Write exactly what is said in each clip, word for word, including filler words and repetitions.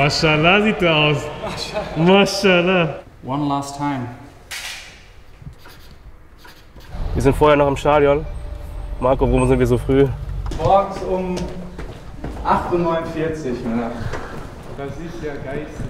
Maschallah sieht der aus. Maschallah. One last time. Wir sind vorher noch im Stadion. Marco, warum sind wir so früh? Morgens um acht Uhr neunundvierzig, Männer. Das ist ja geistig.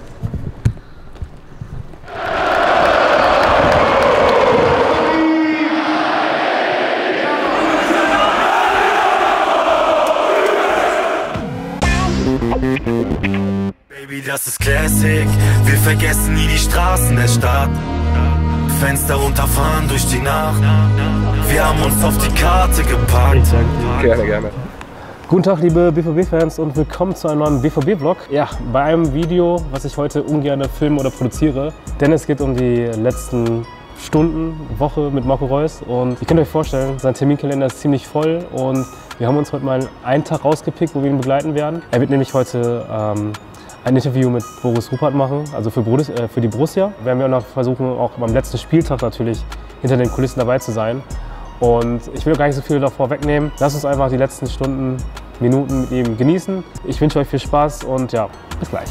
Baby, das ist Classic. Wir vergessen nie die Straßen der Stadt. Fenster runterfahren durch die Nacht. Wir haben uns auf die Karte gepackt. Gerne, gerne. Guten Tag, liebe B V B-Fans und willkommen zu einem neuen B V B-Vlog. Ja, bei einem Video, was ich heute ungern filme oder produziere, denn es geht um die letzten Stunden, Woche mit Marco Reus und ihr könnt euch vorstellen, sein Terminkalender ist ziemlich voll und wir haben uns heute mal einen Tag rausgepickt, wo wir ihn begleiten werden. Er wird nämlich heute ähm, ein Interview mit Boris Ruppert machen, also für, Borus, äh, für die Borussia. Werden wir auch noch versuchen, auch beim letzten Spieltag natürlich hinter den Kulissen dabei zu sein. Und ich will gar nicht so viel davor wegnehmen. Lasst uns einfach die letzten Stunden, Minuten mit ihm genießen. Ich wünsche euch viel Spaß und ja, bis gleich.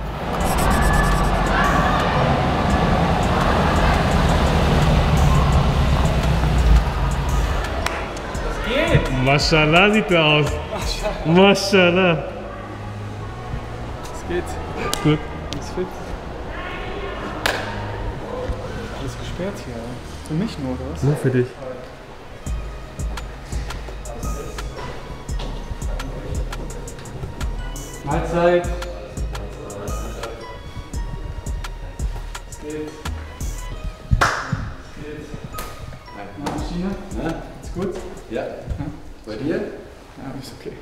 Maschallah sieht der aus. Maschallah. Es geht. Gut. Alles fit. Alles gesperrt hier. Für mich nur, oder was? Nur für dich. Mahlzeit. Es geht. Es geht. Na, Maschine? Ja? Ist gut? Ja. Ja. Bei dir? Ja, ist okay.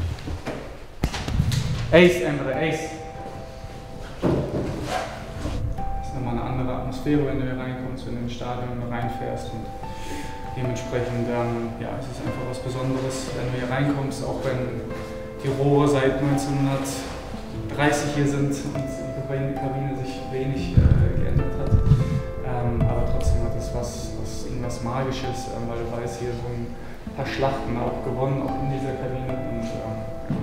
Ace, Emre, Ace. Das ist nochmal eine andere Atmosphäre, wenn du hier reinkommst, wenn du ins Stadion reinfährst. Und dementsprechend, ähm, ja, es ist einfach was Besonderes, wenn du hier reinkommst, auch wenn die Rohre seit neunzehnhundertdreißig hier sind und die Kabine sich wenig äh, geändert hat. Ähm, aber trotzdem hat es was, was, irgendwas Magisches, ähm, weil du weißt, hier so ein paar Schlachten auch gewonnen, auch in dieser Kabine. Und ähm,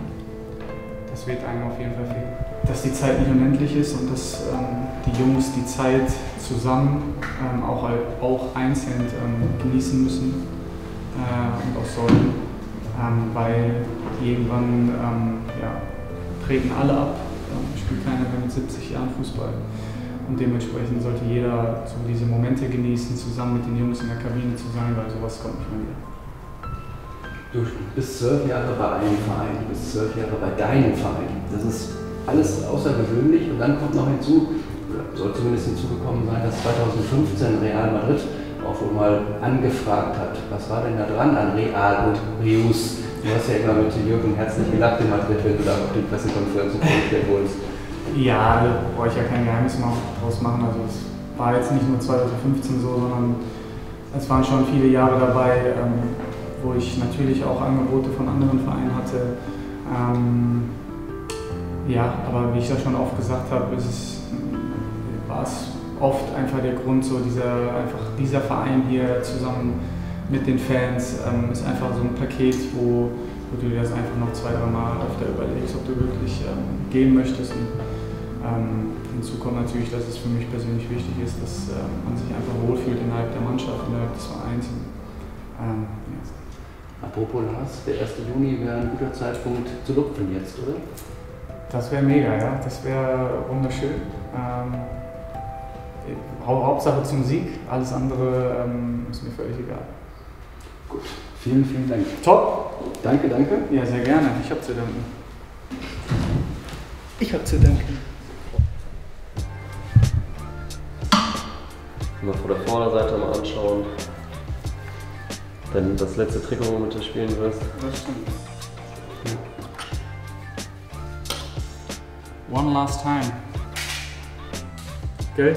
das wird einem auf jeden Fall fehlen. Dass die Zeit nicht unendlich ist und dass ähm, die Jungs die Zeit zusammen, ähm, auch, auch einzeln ähm, genießen müssen äh, und auch sollen. Ähm, weil irgendwann ähm, ja, treten alle ab, ähm, spielt keiner mehr mit siebzig Jahren Fußball. Und dementsprechend sollte jeder so diese Momente genießen, zusammen mit den Jungs in der Kabine zu sein, weil sowas kommt nicht mehr wieder. Du bist zwölf Jahre bei einem Verein, du bist zwölf Jahre bei deinem Verein. Das ist alles außergewöhnlich und dann kommt noch hinzu, oder soll zumindest hinzugekommen sein, dass zweitausendfünfzehn Real Madrid auch schon mal angefragt hat. Was war denn da dran an Real und Reus? Du hast ja immer mit Jürgen herzlich gelacht in Madrid, wenn du da auf die Pressekonferenzen vorgestellt wurdest. Ja, da brauche ich ja kein Geheimnis draus machen. Also es war jetzt nicht nur zweitausendfünfzehn so, sondern es waren schon viele Jahre dabei, ähm, wo ich natürlich auch Angebote von anderen Vereinen hatte. Ähm, ja, aber wie ich das schon oft gesagt habe, ist es, war es oft einfach der Grund, so dieser, einfach dieser Verein hier zusammen mit den Fans ähm, ist einfach so ein Paket, wo, wo du dir das einfach noch zwei, drei Mal öfter überlegst, ob du wirklich ähm, gehen möchtest. Und, ähm, hinzu kommt natürlich, dass es für mich persönlich wichtig ist, dass ähm, man sich einfach wohlfühlt innerhalb der Mannschaft, innerhalb des Vereins. Und, ähm, ja. Apropos Lars, der erste Juni wäre ein guter Zeitpunkt zu lupfen jetzt, oder? Das wäre mega, ja. Das wäre wunderschön. Ähm, Hauptsache zum Sieg, alles andere ähm, ist mir völlig egal. Gut, vielen, vielen Dank. Top! Danke, danke. Ja, sehr gerne. Ich habe zu danken. Ich habe zu danken. Mal von der Vorderseite mal anschauen. Denn das letzte Trikot, womit du spielen wirst. Das stimmt. One last time. Gell?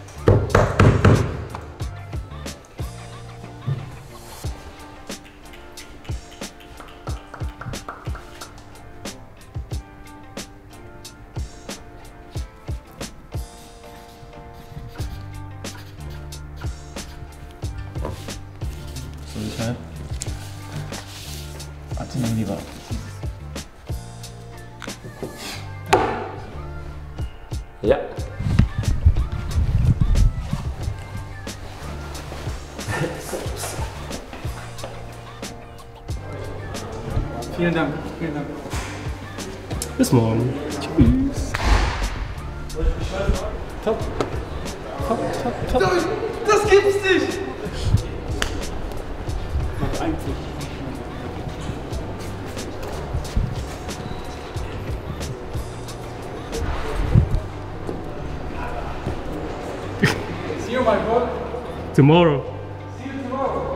Sicherheit. Warte, nimm lieber. Vielen Dank. Vielen Dank. Bis morgen. Tschüss. Top. Top, top, top. Das gibt's nicht! Mach eigentlich. See you, my boy. Tomorrow. See you tomorrow.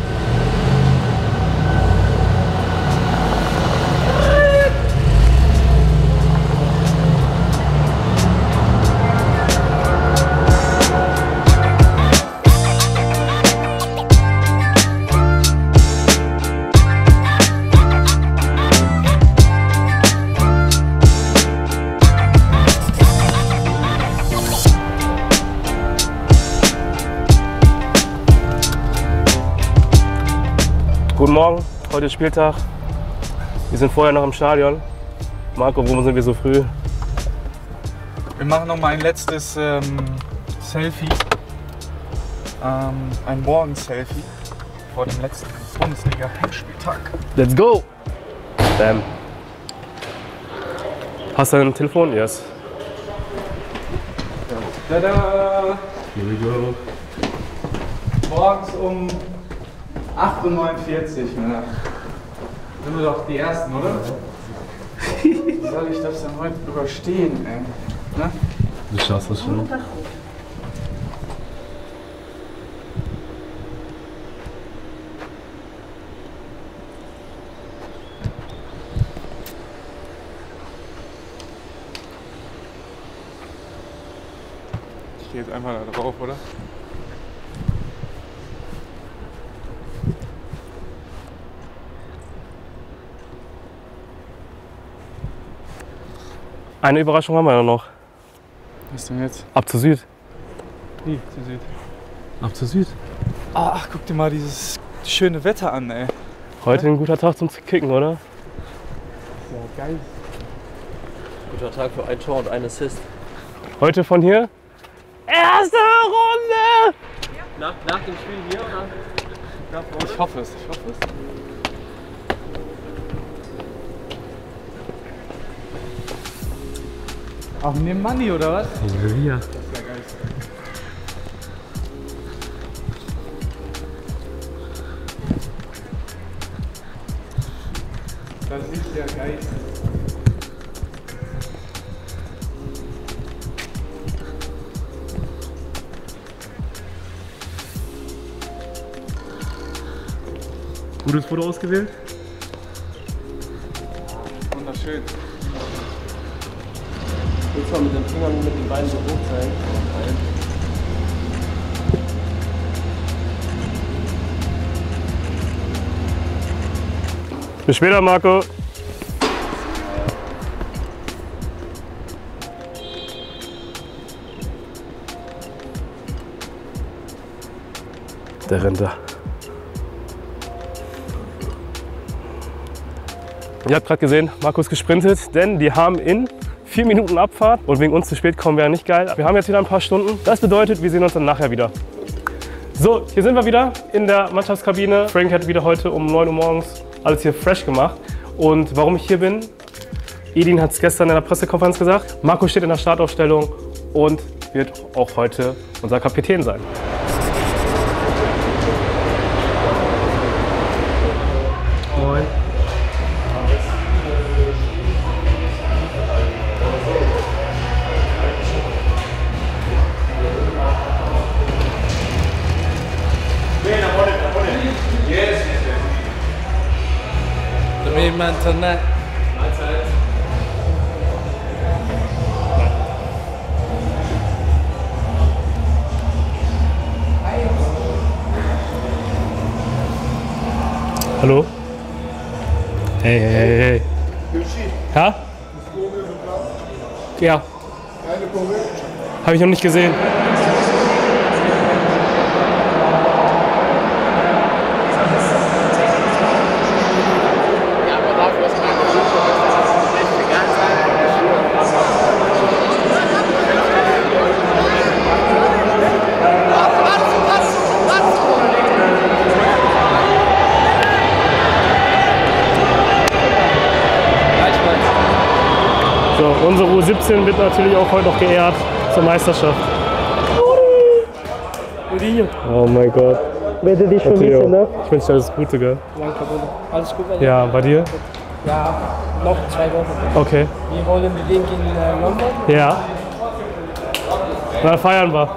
Guten Morgen, heute ist Spieltag. Wir sind vorher noch im Stadion. Marco, warum sind wir so früh? Wir machen noch mal ein letztes ähm, Selfie. Ähm, ein Morgen-Selfie vor dem letzten Bundesliga-Heimspieltag. Let's go! Bam. Hast du ein Telefon? Yes. Tada! Here we go. Morgens um acht Uhr neunundvierzig, Männer. Sind wir doch die Ersten, oder? Wie soll ich das denn heute überstehen, ey? Ne? Du schaffst das schon. Ich gehe jetzt einfach da drauf, oder? Eine Überraschung haben wir ja noch. Was denn jetzt? Ab zu Süd. Wie? Zu Süd. Ab zu Süd. Ach, guck dir mal dieses schöne Wetter an, ey. Heute ein guter Tag zum Kicken, oder? Ja, geil. Guter Tag für ein Tor und ein Assist. Heute von hier? Erste Runde! Nach, nach dem Spiel hier oder? Ich hoffe es, ich hoffe es. Auch neben Money, oder was? Ja. Das ist ja geil. Das ist ja geil. Gutes Foto ausgewählt? Wunderschön. Willst du mal mit den Fingern mit den Beinen so hoch sein? Bis später, Marco. Der rennt da. Ihr habt gerade gesehen, Marco ist gesprintet, denn die haben in vier Minuten Abfahrt und wegen uns zu spät kommen wäre nicht geil. Wir haben jetzt wieder ein paar Stunden. Das bedeutet, wir sehen uns dann nachher wieder. So, hier sind wir wieder in der Mannschaftskabine. Frank hat wieder heute um neun Uhr morgens alles hier fresh gemacht. Und warum ich hier bin, Edin hat es gestern in der Pressekonferenz gesagt, Marco steht in der Startaufstellung und wird auch heute unser Kapitän sein. Moin. Internet. Mahlzeit. Hallo? Hey, hey, hey, hey. Ja? Ja. Habe ich noch nicht gesehen. unsere U siebzehn wird natürlich auch heute noch geehrt zur Meisterschaft. Oh mein Gott. Werde dich vermissen, ne? Ich wünsche dir alles Gute, gell? Danke, Bruder. Alles gut bei dir? Ja, bei dir? Ja, noch zwei Wochen. Okay. Wir wollen bedingt in äh, London. Ja. Na, feiern wir.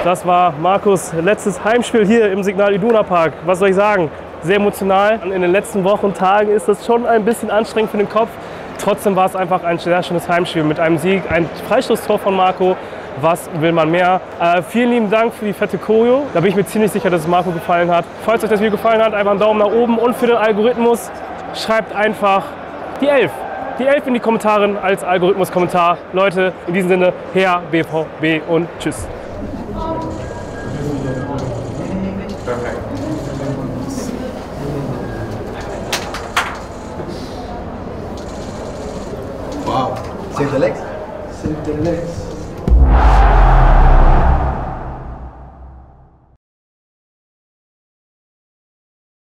Das war Markus' letztes Heimspiel hier im Signal Iduna Park. Was soll ich sagen? Sehr emotional. In den letzten Wochen, Tagen ist das schon ein bisschen anstrengend für den Kopf. Trotzdem war es einfach ein sehr schönes Heimspiel mit einem Sieg, ein Freistoßtor von Marco. Was will man mehr? Äh, vielen lieben Dank für die fette Choreo. Da bin ich mir ziemlich sicher, dass es Marco gefallen hat. Falls euch das Video gefallen hat, einfach einen Daumen nach oben. Und für den Algorithmus schreibt einfach die elf. Die elf in die Kommentare als Algorithmus-Kommentar. Leute, in diesem Sinne, her B V B und tschüss. Perfekt. Wow. Save the legs. Save the legs.